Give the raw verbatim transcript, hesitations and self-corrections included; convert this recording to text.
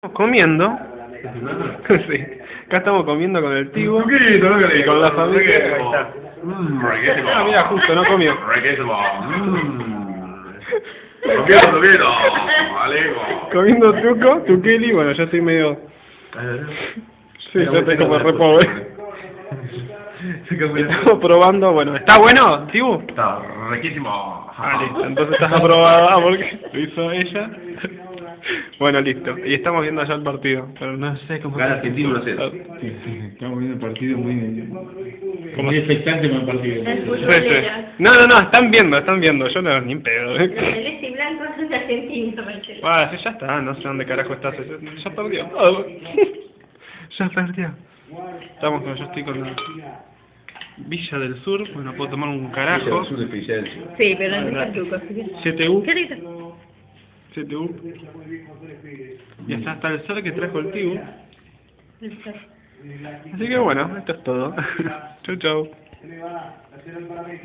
Estamos comiendo. Sí. Acá estamos comiendo con el Tibu y con la familia. Ahí está. Mmm, riquísimo. Ah, mira, justo, no comió. Riquísimo. Mmm. Tuquito, tuquito. Alejo. Comiendo truco, tuqueli, bueno, yo estoy medio... Sí, yo estoy como re pobre. Estamos probando, bueno, ¿está bueno, Tibu? Está riquísimo. Ah, listo, entonces estás aprobada porque lo hizo ella. Bueno, listo. Y estamos viendo allá el partido, pero no sé cómo... Gana Argentina uno a cero. Sí, sí, estamos viendo el partido muy... ¿Cómo? Muy expectante con el partido. Sí, sí. No, no, no, están viendo, están viendo. Yo no, ni en pedo. Los celeste y blanco son de Argentina, Marcelo. Ah, sí, ya está, no sé dónde carajo estás. Ya perdió. Oh. Ya perdió. Estamos con, yo estoy con la Villa del Sur. Bueno, puedo tomar un carajo. Sí, pero no es el truco. C T U. ¿Qué dices? C T U. Y hasta hasta el sol que trajo el Tibu. Así que bueno, esto es todo. Chau, chau.